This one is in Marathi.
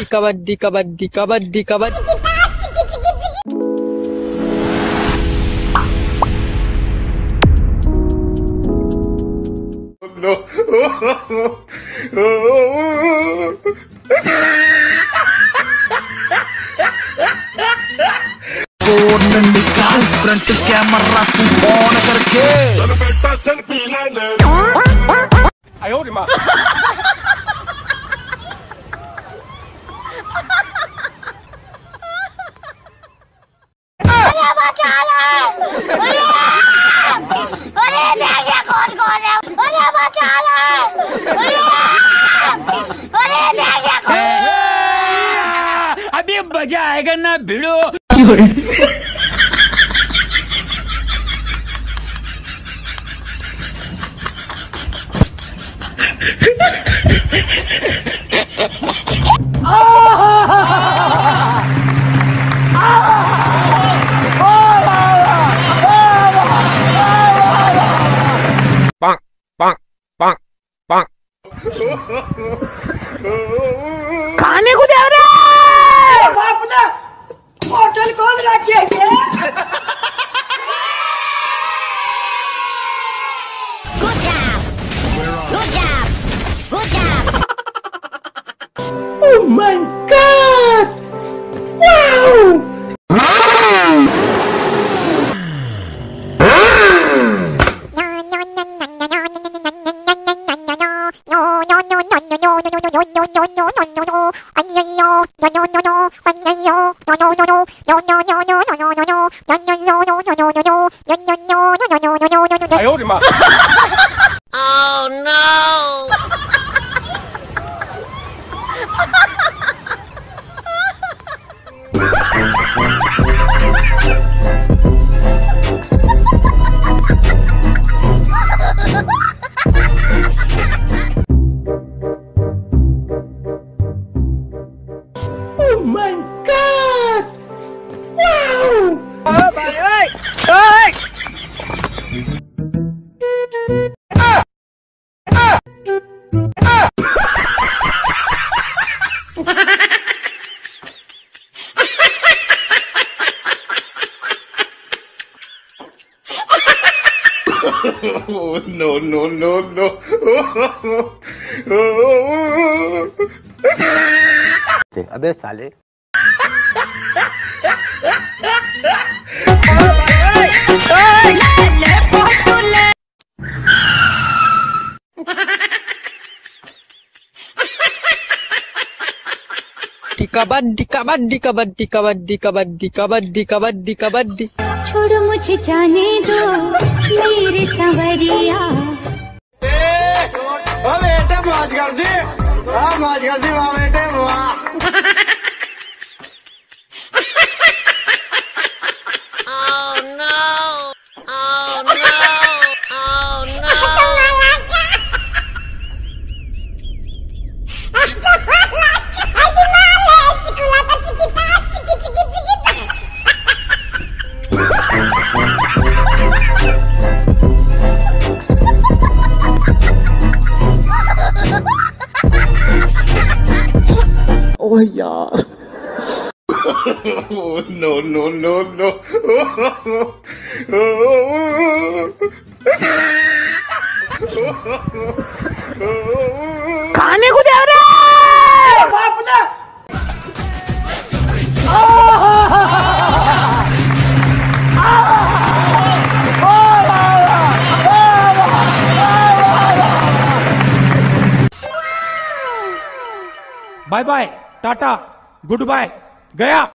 कबड्डी कबड्डी कबड्डी कबड्डी No. फोन निकाल फ्रंट कैमरा तू ऑन करके बेटा सेल्फी ले ले आयो रे मां अरे बचा ले अरे देखिए कौन है अरे बचा ले अरे देखिए अभी मजा आएगा ना भिड़ो खाने को दे रहे बाप ने होटल खोल रखे हैं Good job Good job Good job Oh my god wow आयो रे मां Oh no Oh my god wow Oh, no. अबे साले कबड्डी कबड्डी कबड्डी कबड्डी कबड्डी कबड्डी कबड्डी कबड्डी छोड़ो मुझे जाने दो मेरे संवरिया बेटे मौज कर दी मौज कर दी वाह बेटे वाह Oh no Oh no Oh no ओ यार Oh, no. खाने को दे रहे बाप ने bye bye tata goodbye गया